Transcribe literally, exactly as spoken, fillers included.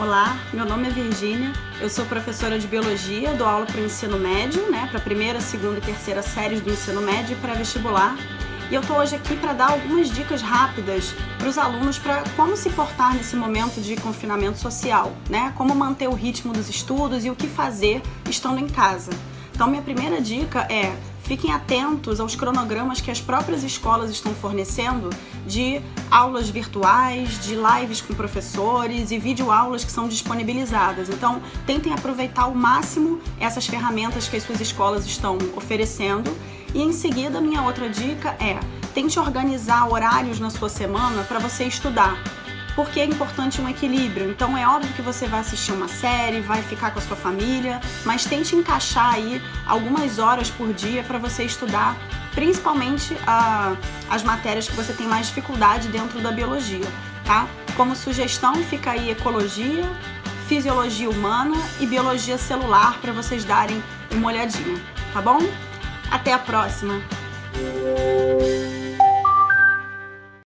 Olá, meu nome é Virgínia, eu sou professora de Biologia, dou aula para o ensino médio, né, para a primeira, segunda e terceira séries do ensino médio e pré-vestibular. E eu estou hoje aqui para dar algumas dicas rápidas para os alunos para como se portar nesse momento de confinamento social, né, como manter o ritmo dos estudos e o que fazer estando em casa. Então, minha primeira dica é: fiquem atentos aos cronogramas que as próprias escolas estão fornecendo de aulas virtuais, de lives com professores e videoaulas que são disponibilizadas. Então, tentem aproveitar ao máximo essas ferramentas que as suas escolas estão oferecendo. E em seguida, minha outra dica é: tente organizar horários na sua semana para você estudar. Porque é importante um equilíbrio. Então é óbvio que você vai assistir uma série, vai ficar com a sua família, mas tente encaixar aí algumas horas por dia para você estudar, principalmente a, as matérias que você tem mais dificuldade dentro da biologia, tá? Como sugestão fica aí ecologia, fisiologia humana e biologia celular para vocês darem uma olhadinha, tá bom? Até a próxima!